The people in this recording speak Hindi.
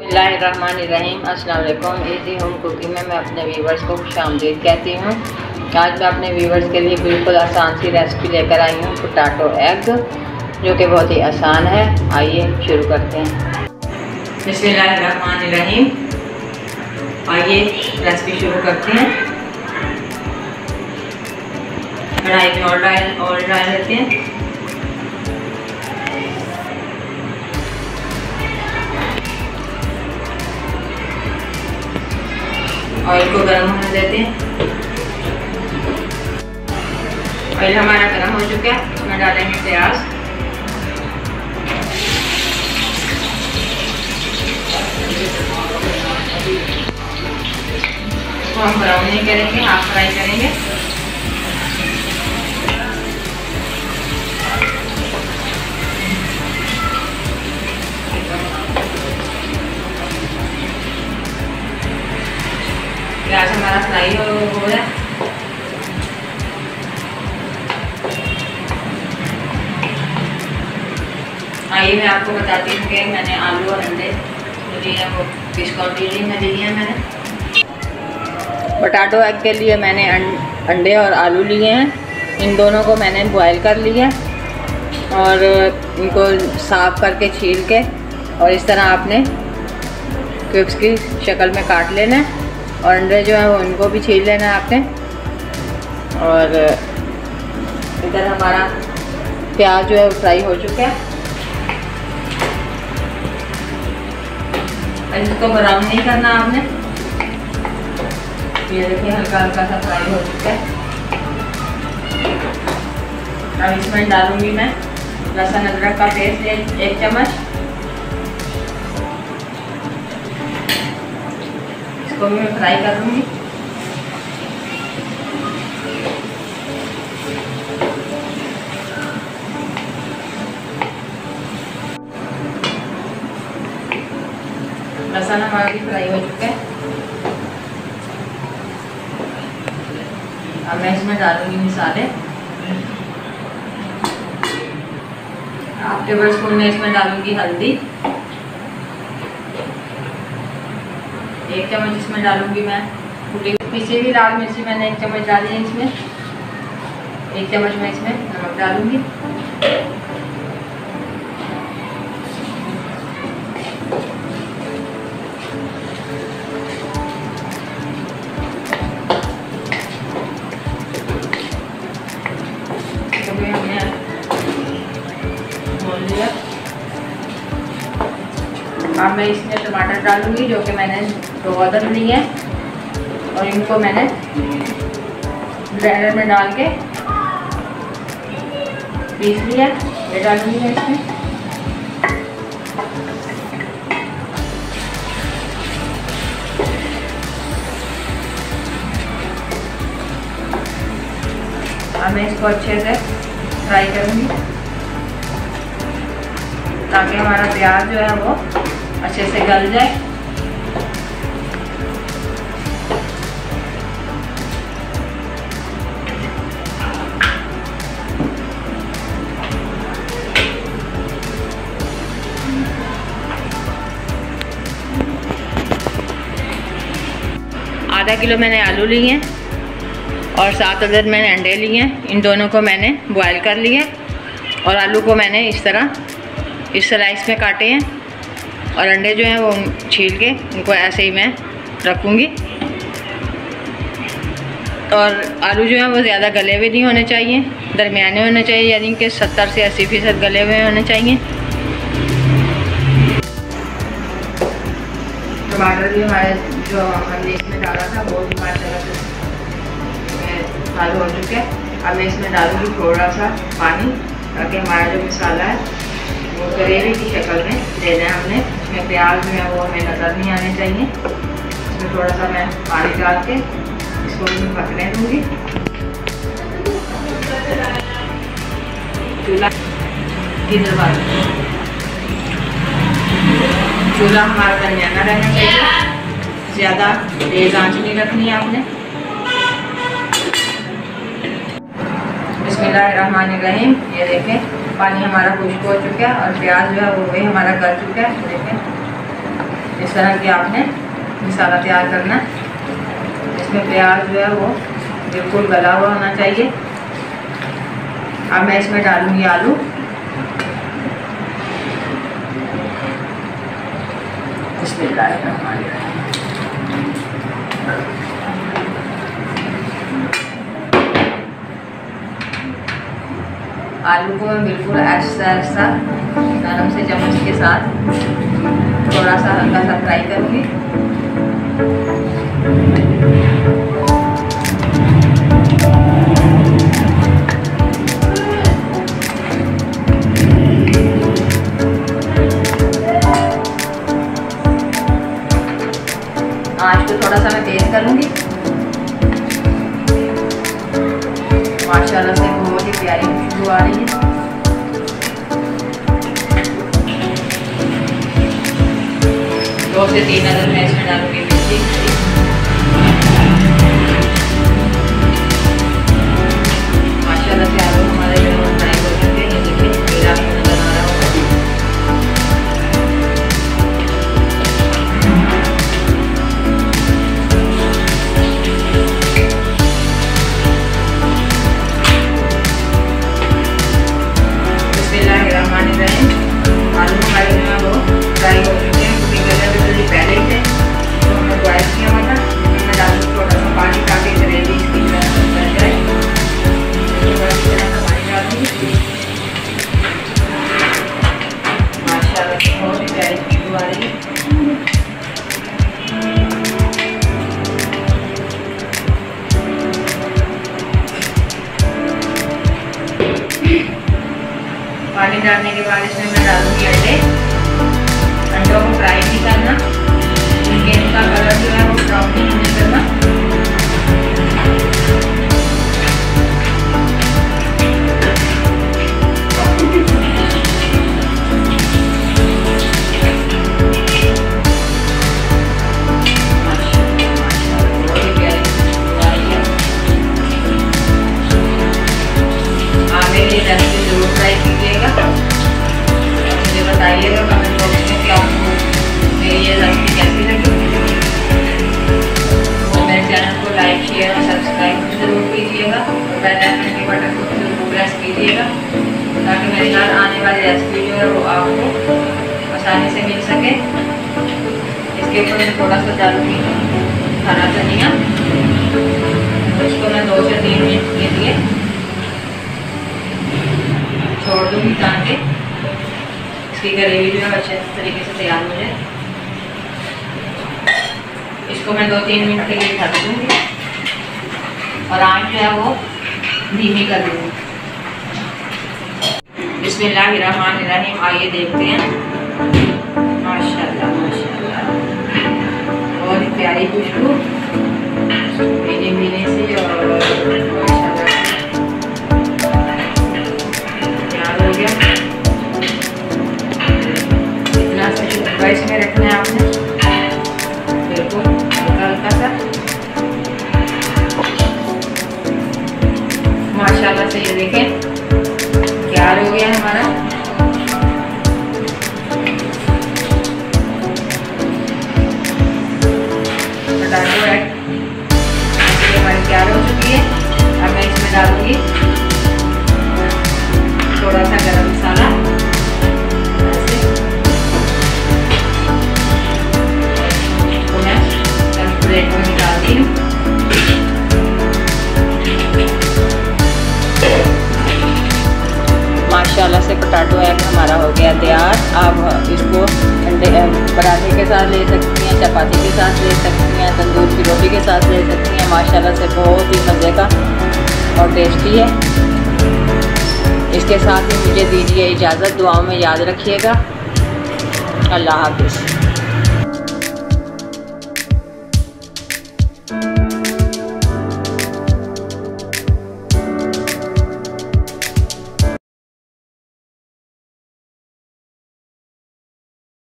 बिस्मिल्लाहिर्रहमानिर्रहीम। अस्सलाम वालेकुम। इजी होम कुकिंग में मैं अपने व्यूवर्स को खुशामदीद कहती हूँ। आज मैं अपने व्यूवर्स के लिए बिल्कुल आसान सी रेसिपी लेकर आई हूँ, पोटैटो एग, जो कि बहुत ही आसान है। आइए शुरू करते हैं। बिस्मिल्लाहिर्रहमानिर्रहीम। आइए रेसिपी शुरू करते हैं। कढ़ाई में ऑयल डाल लेते हैं। ऑयल को गर्म होने देते हैं। ऑयल हमारा गर्म हो चुका है, इसमें डालेंगे प्याज। इसको हम ब्राउन नहीं करेंगे, हाफ फ्राई करेंगे। प्याज हमारा फ्राई हो रहा है। आइए मैं आपको बताती हूँ कि मैंने आलू और अंडे लिए हैं, वो किस क्वांटिटी में लिए हैं। मैंने पोटैटो एग के लिए मैंने अंडे और आलू लिए हैं। इन दोनों को मैंने बॉयल कर लिया और इनको साफ़ करके छील के और इस तरह आपने क्यूब्स की शक्ल में काट लेना है। और अंडे जो है वो इनको भी छील लेना है आपने। और इधर हमारा प्याज जो है फ्राई हो चुका है। इसको ब्राउन नहीं करना आपने। ये देखिए हल्का हल्का सा फ्राई हो चुका है। अब इसमें डालूंगी मैं लहसुन अदरक का पेस्ट 1 चम्मच। इसको भी मैं फ्राई कर लूँगी। लहसुन हमारा भी फ्राई हो चुका है। अब मैं इसमें डालूंगी मसाले। हाफ टेबल स्पून में इसमें डालूंगी हल्दी। 1 चम्मच इसमें डालूंगी मैं पिसी हुई लाल मिर्ची, मैंने 1 चम्मच डाली है इसमें। 1 चम्मच मैं इसमें नमक डालूंगी। हमने भून लिया। अब मैं इसमें टमाटर डालूंगी, जो कि मैंने 2 अदर लिए हैं और इनको मैंने ब्लेंडर में डाल के पीस लिया। ये डालूंगी मैं इसमें। अब मैं इसको अच्छे से फ्राई करूंगी ताकि हमारा प्याज जो है वो अच्छे से गल जाए। आधा किलो मैंने आलू लिए हैं और 7 अदर मैंने अंडे लिए हैं। इन दोनों को मैंने बॉयल कर लिया और आलू को मैंने इस तरह इस स्लाइस में काटे हैं और अंडे जो हैं वो छील के इनको ऐसे ही मैं रखूँगी। और आलू जो हैं वो ज़्यादा गले हुए नहीं होने चाहिए, दरमियाने होने चाहिए, यानी कि 70 से 80% गले हुए होने चाहिए। टमाटर भी हमारे जो हमने इसमें डाला था वो भी माशाल्लाह से चालू हो चुके हैं। अब मैं इसमें डालूंगी थोड़ा सा पानी ताकि हमारा जो मसाला है वो ग्रेवी की शक्ल में देना है हमने। इसमें प्याज जो है वो हमें नज़र नहीं आने चाहिए। इसमें थोड़ा सा मैं पानी डाल के इसको भी पकने दूँगी। चूल्हा चूल्हा हमारा दरमियाना रहना चाहिए, ज़्यादा तेज़ आंच नहीं रखनी है आपने। बिस्मिल्लाहिर्रहमानिर्रहीम। ये देखें पानी हमारा खुश्क हो चुका है और प्याज जो है वो भी हमारा गल चुका है। देखें इस तरह की आपने मसाला तैयार करना है। इसमें प्याज जो है वो बिल्कुल गला हुआ होना चाहिए। अब मैं इसमें डालूंगी आलू। आलू को मैं बिल्कुल ऐसा नरम से चम्मच के साथ थोड़ा सा हल्का सा फ्राई करूँगी। आँच को थोड़ा सा मैं तेज करूँगी। माशाल्लाह से बहुत ही प्यारी खुशबू आ रही है। 2 से 3 अदद मैं इसमें डालूंगी मिर्ची। माशाल्लाह से आलू हमारे जो फ्राई हो चुके हैं। देखिए मेरा नजर आ रहा होगा। आलू हमारे जो है वो फ्राई हो चुके हैं, क्योंकि गले बिल्कुल पहले ही थे तो हमने बॉयल किया हुआ था। मैं डालूंगी थोड़ा सा पानी ताकि ग्रेवी इसकी बन जाए। थोड़ा सा पानी डालूंगी। माशाल्लाह बहुत ही प्यारी खुशबू आ रही है। पानी डालने के बाद इसमें मैं डालूंगी अंडे। अंडों को फ्राई नहीं करना, क्योंकि इनका कलर जो है वो ब्राउन नहीं होने करना। मेरी रेसिपी जरूर ट्राई कीजिएगा। मुझे बताइएगा कमेंट बॉक्स में कि आपको मेरी ये रेसिपी कैसी लगी। तो मेरे चैनल को लाइक शेयर और सब्सक्राइब जरूर कीजिएगा। बेल आइकन के बटन को जरूर प्रेस कीजिएगा, ताकि मेरी हर आने वाली रेसिपी जो है वो आपको आसानी से मिल सके। इसके ऊपर मैं थोड़ा सा डालूंगी हरा धनिया। इसको मैं 2 से 3 मिनट के लिए छोड़ दूँगी, ताकि इसकी ग्रेवी जो है अच्छे तरीके से तैयार हो जाए। इसको मैं 2-3 मिनट के लिए ढक दूँगी और आँच जो है वो धीमी कर दूँगी। बिस्मिल्लाहिर्रहमानिर्रहीम। आइए देखते हैं। माशाल्लाह माशाल्लाह बहुत ही प्यारी खुशबू भीने भीने से और इसमें रखना है आपने बिल्कुल हल्का हल्का सा। माशाल्लाह से ये देखें तैयार हो गया हमारा। पोटैटो एग हमारी तैयार हो चुकी है। अब मैं इसमें डालूंगी थोड़ा सा गरम मसाला। प्लेट में निकालती हूँ। माशाल्लाह से पोटैटो एग हमारा हो गया तैयार। आप इसको अंडे पराठे के साथ ले सकती हैं, चपाती के साथ ले सकती हैं, तंदूर की रोटी के साथ ले सकती हैं। माशाल्लाह से बहुत ही मज़े का और टेस्टी है। इसके साथ ही मुझे दीजिए इजाज़त। दुआओं में याद रखिएगा। अल्लाह हाफ़िज़।